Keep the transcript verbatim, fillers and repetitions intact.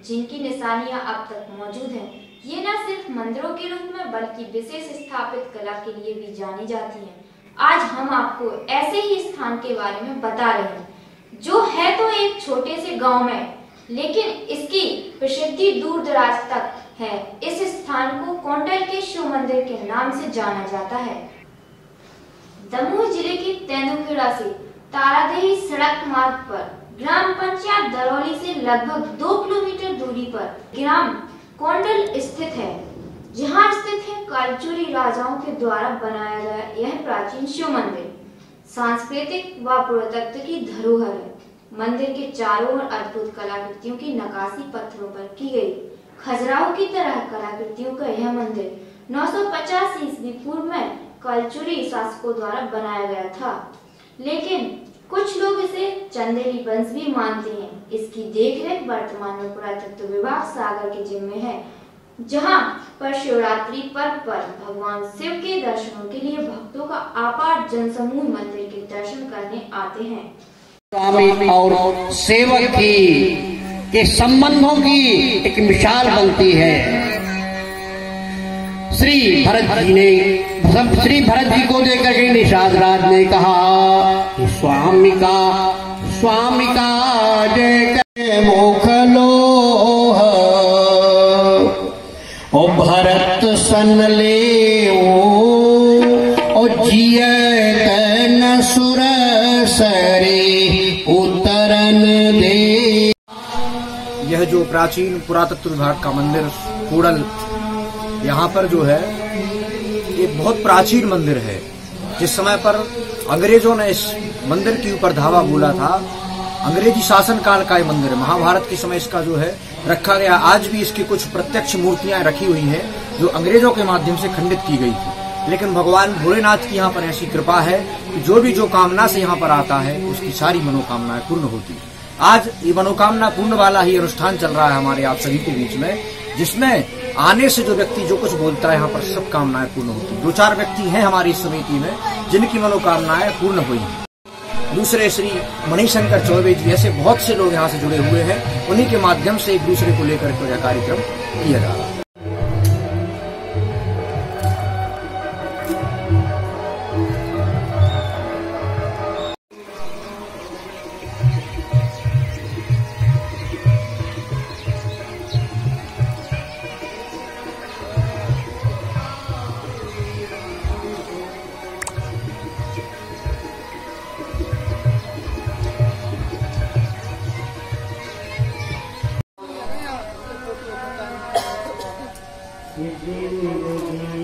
जिनकी निशानियां अब तक मौजूद हैं। ये न सिर्फ मंदिरों के रूप में बल्कि विशेष स्थापित कला के लिए भी जानी जाती हैं। आज हम आपको ऐसे ही स्थान के बारे में बता रहे हैं, जो है तो एक छोटे से गांव में, लेकिन इसकी प्रसिद्धि दूर दराज तक है। इस स्थान को कोंडल के शिव मंदिर के नाम से जाना जाता है। दमोह जिले के तेंदुखेड़ा से तारादेही सड़क मार्ग पर ग्राम पंचायत दरौली से लगभग दो किलोमीटर दूरी पर ग्राम कोंडल स्थित है, जहां स्थित है कालचुरी राजाओं के द्वारा बनाया गया यह प्राचीन शिव मंदिर सांस्कृतिक व पुरातत्व की धरोहर है। मंदिर के चारों ओर अद्भुत कलाकृतियों की नक्काशी पत्थरों पर की गई। खजुराहो की तरह कलाकृतियों का यह मंदिर नौ सौ पचास ईस्वी पूर्व में कालचुरी शासकों द्वारा बनाया गया था, लेकिन कुछ लोग इसे चंदेरी वंश भी मानते हैं। इसकी देखरेख वर्तमान में पुरातत्व विभाग सागर के जिम्मे है, जहां पर शिवरात्रि पर्व पर भगवान शिव के दर्शनों के लिए भक्तों का अपार जनसमूह मंदिर के दर्शन करने आते हैं। स्वामी और सेवक की के संबंधों की एक मिसाल बनती है। श्री भरत जी ने श्री भरत जी को देकर के निषाद राज ने कहा, स्वामी का स्वामी का जय मोखलो ओ भरत सन ले ओ जिय तन सुर सरे उतरन दे। यह जो प्राचीन पुरातत्व विभाग का मंदिर कोंडल, यहाँ पर जो है ये बहुत प्राचीन मंदिर है। जिस समय पर अंग्रेजों ने इस मंदिर के ऊपर धावा बोला था, अंग्रेजी शासन काल का ये मंदिर है। महाभारत के समय इसका जो है रखा गया। आज भी इसकी कुछ प्रत्यक्ष मूर्तियां रखी हुई हैं जो अंग्रेजों के माध्यम से खंडित की गई थी, लेकिन भगवान भोलेनाथ की यहाँ पर ऐसी कृपा है कि जो भी जो कामना से यहाँ पर आता है उसकी सारी मनोकामनाएं पूर्ण होती है। आज ये मनोकामना पूर्ण वाला ही अनुष्ठान चल रहा है हमारे आप सभी के बीच में, जिसमें आने से जो व्यक्ति जो कुछ बोलता है यहाँ पर सब कामनाएं पूर्ण होती हैं। दो चार व्यक्ति हैं हमारी समिति में जिनकी मनोकामनाएं पूर्ण हुई हैं। दूसरे श्री मणिशंकर चौबे जी, ऐसे बहुत से लोग यहाँ से जुड़े हुए हैं। उन्हीं के माध्यम से एक दूसरे को लेकर के यह कार्यक्रम किया जा रहा है। ये